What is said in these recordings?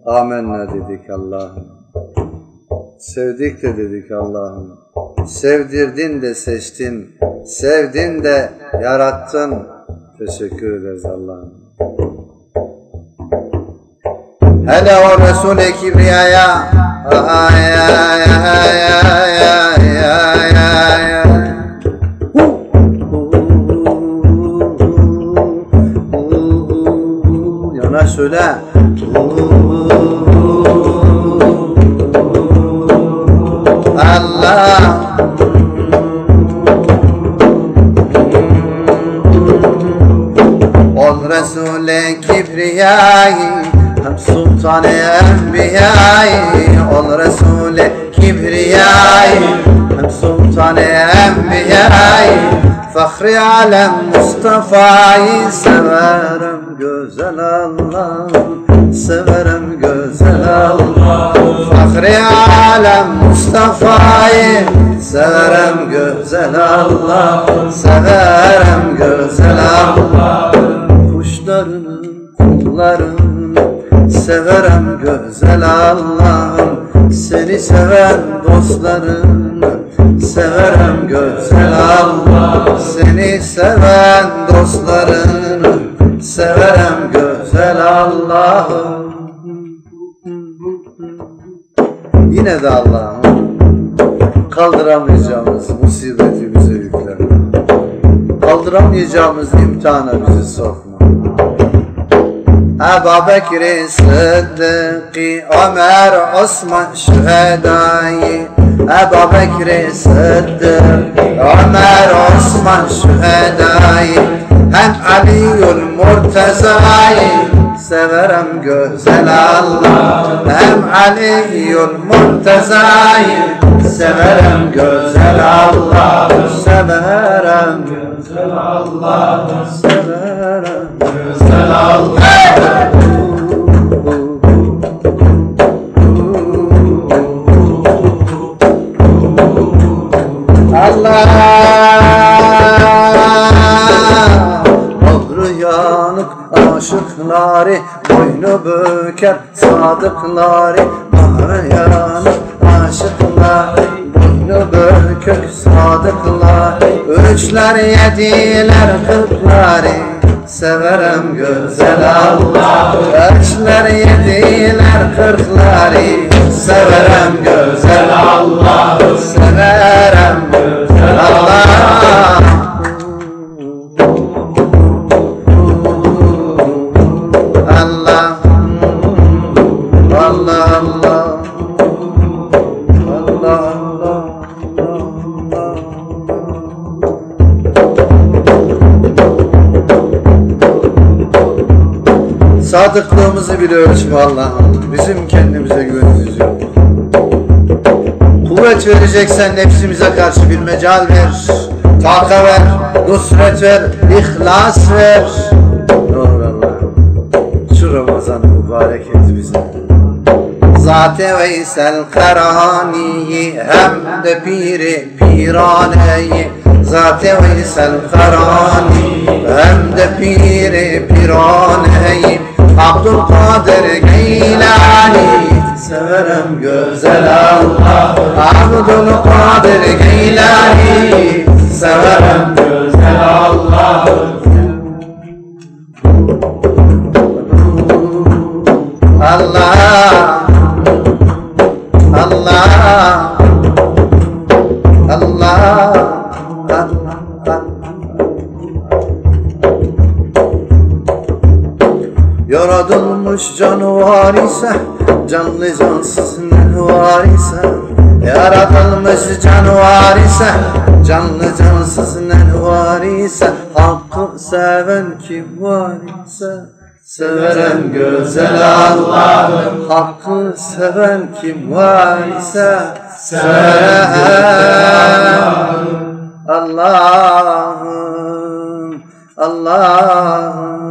Amenna dedik Allah'ım. Sevdik de dedik Allah'ım. Sevdirdin de seçtin, sevdin de yarattın. Teşekkür ederiz Allah'ım. Hele o Resul-i Kibriya'ya yana söyle. Allah ol Resul-i Kibriya'yı hem Sultan-ı Enbiya'yı ol Resul-i Kibriya'yı hem Sultan-ı Enbiya'yı Fahri alem Mustafa'yı severim güzel Allah'ım, severim güzel Allah'ım. Fahri alem Mustafa'yı severim güzel Allah'ım, severim güzel Allah'ım. Kuşlarını, kullarını severim güzel Allah'ım. Seni seven dostlarını severim güzel Allah'ım. Seni seven dostlarını severim güzel Allah'ım. Yine de Allah'ım kaldıramayacağımız musibeti bize yükleme. Kaldıramayacağımız imtihana bizi sokma. Ebu Bekir Sıddık'ı, Ömer, Osman şühedayı. Ebu Bekir Sıddık, Ömer, Osman şühedayı. Hem Ali'ül Murteza'yı severim güzel Allah. Hem Ali'ül Murteza'yı severim güzel Allah. Severim güzel Allah. Severim güzel Allah. Allah bağrı yanık aşıkları boynu büker sadıkları. Bağrı yanık aşıkları boynu bükük sadıkları. Üçler yediler kırkları severim güzel Allah. Üçler yediler kırkları severim güzel Allah. Severim güzel Allah. Allah Allah Allah Allah Allah. Sadıklığımızı bir ölçme Allah'ım. Bizim kendimize güvenimiz yok. Kuvvet vereceksen nefsimize karşı bir mecal ver. Taka ver, nusret ver, ihlas ver. Ne olur Allah'ım şu Ramazan'ı mübarek et bize. Zat-ı Veysel Karani'yi hem de Piri Pirane'yi. Zat-ı Veysel Karani hem de Piri Pirane'yi. Abdülkadir Geylani severim güzel Allah. Abdülkadir Geylani severim güzel Allah. Allah Allah Allah. Yaratılmış canavar ise canlı cansız ne var ise. Yaratılmış canavar ise canlı cansız ne var ise. Hakkı seven kim var ise severim güzel Allah'ım. Hakkı seven kim var ise severim Allah'ım. Allah'ım.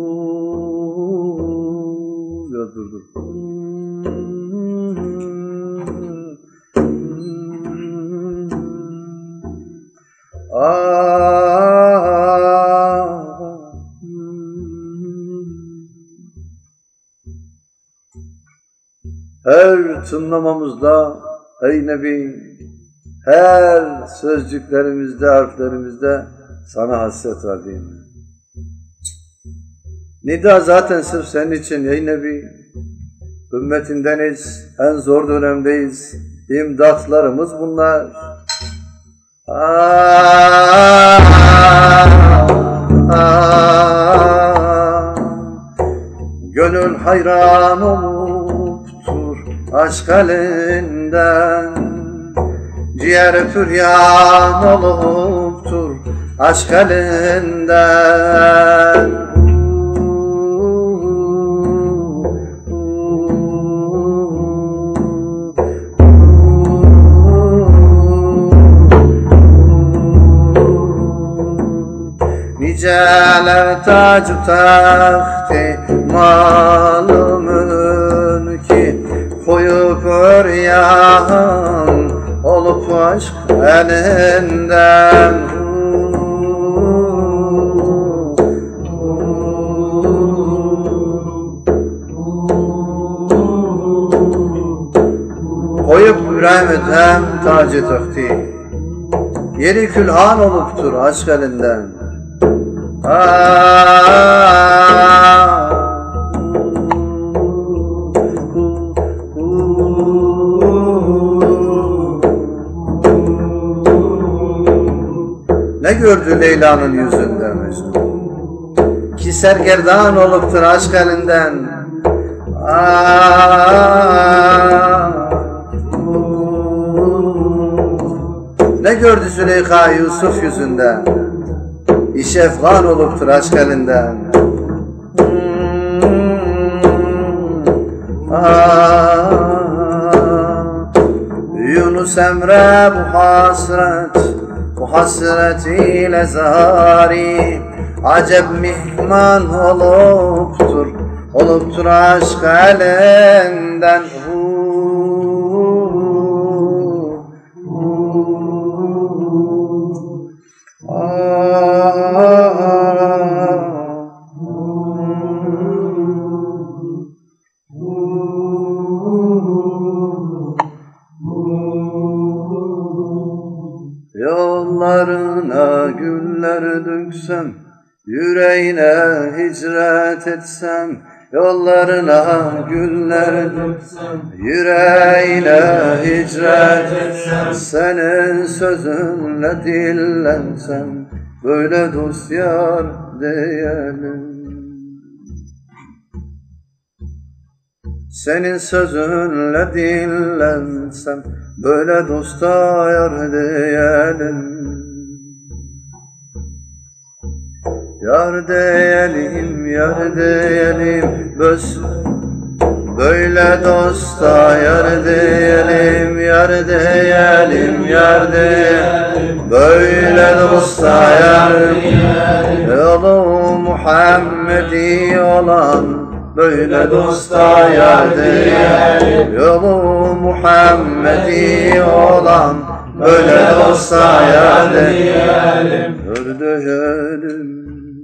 Dur. Her tınlamamızda ey Nebi, her sözcüklerimizde, harflerimizde sana hasret var değil mi? Nida zaten sırf senin için ey Nebi. Ümmetindeniz, en zor dönemdeyiz. İmdatlarımız bunlar. Gönül hayran oluptur aşk elinden, ciğer füryan oluptur aşk elinden. Niceler tac-ı tahti mal-ı mülki koyup öryan olup aşk elinden. Koyup İbrahim Ethem tac-ı tahti, yeri külhan oluptur aşk elinden. Ne gördü Leyla'nın yüzünde Mecnun, ki sergerdan oluptur aşk elinden. Ne gördü Züleyha Yusuf yüzünde, İş efgan oluptur aşk elinden. Yunus Emre bu hasret ile zari, acep mihman oluptur aşk elinden. Yollarına güller döksem, yüreğine hicret etsem. Yollarına güller döksem, yüreğine hicret etsem. Senin sözünle dillensem, böyle dost yar diyelim. Senin sözünle dillensem, böyle dosta yar diyelim. Yar diyelim, yar diyelim, böyle dosta yar diyelim. Yar diyelim, yar diyelim, böyle dosta yar diyelim. Yolu Muhammedi olan, böyle dosta yar diyelim. Yolu Muhammedi olan, böyle dosta yar diyelim. Yar diyelim.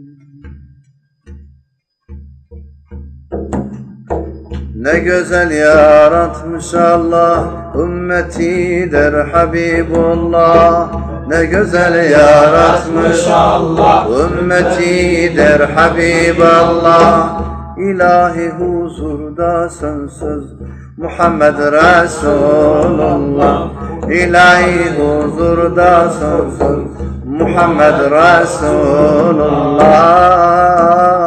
Ne güzel yaratmış Allah, ümmeti der Habibullah. Ne güzel yaratmış Allah, ümmeti der Habiballah. İlahi huzurda sensiz Muhammed Resulullah. İlahi huzurda sensiz Muhammed Resulullah.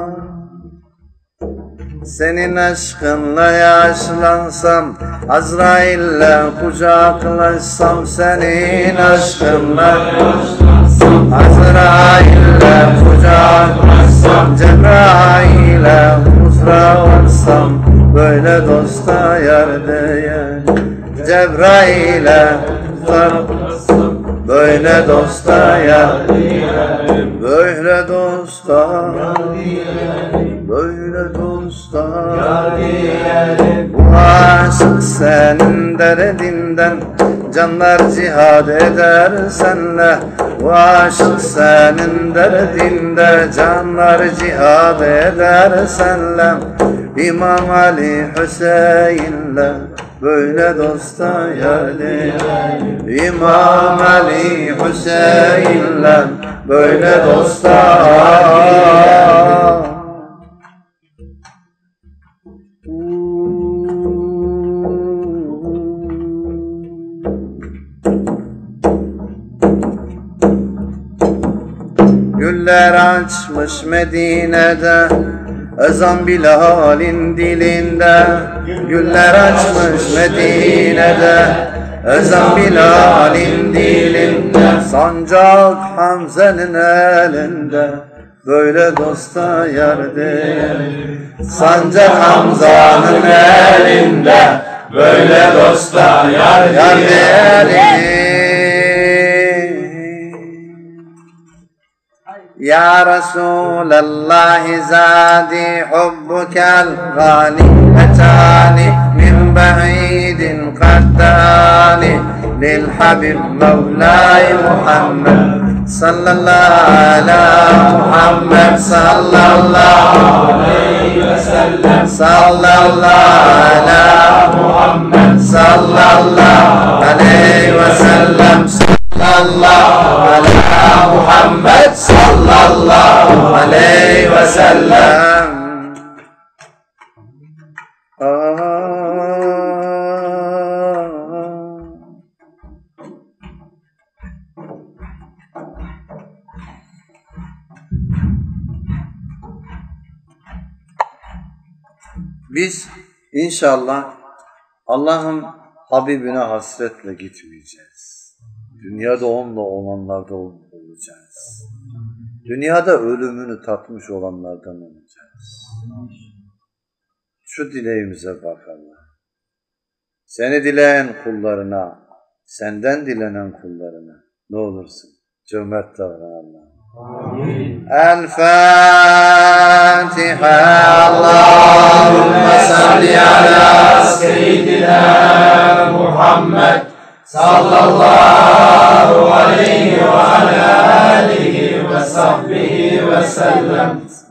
Senin aşkınla yaşlansam, Azrail'le kucaklaşsam. Senin aşkınla yaşlansam, Azrail'le kucaklaşsam. Cebrail'e huzra varsam, böyle dosta yar diyelim. Cebrail'e huzra varsam, böyle dosta yar diyelim. Böyle dosta yar diyelim. Böyle dosta yar diyelim. Bu aşk senin derdinden, Canlar cihad eder senle, bu aşık senin derdinde. Canlar cihad eder senle, İmam Ali Hüseyin'le böyle dosta yar değil. İmam Ali Hüseyin'le böyle dosta yar. Güller açmış Medine'de, ezan Bilal'in dilinde. Güller açmış Medine'de, ezan Bilal'in dilinde. Sancak Hamza'nın elinde, böyle dosta yar değil. Sancak Hamza'nın elinde, böyle dosta yar değil. يا رسول الله زادي حبك الغالي أتاني من بعيد قد داني للحبيب مولاي محمد صلى الله على محمد صلى الله عليه وسلم صلى الله على محمد صلى الله عليه وسلم صلى الله على محمد صلى الله عليه وسلم. Biz inşallah Allah'ın Habibine hasretle gitmeyeceğiz. Dünyada onunla olanlarda olacağız. Dünyada ölümünü tatmış olanlardan olacağız. Şu dileğimize bak Allah. Seni dileyen kullarına, senden dilenen kullarına ne olursun cömert davran Allah. El-Fatiha. Allahümme salli ala seyyidina Muhammed sallallahu aleyhi ve ala alihi ve sahbihi ve sellem.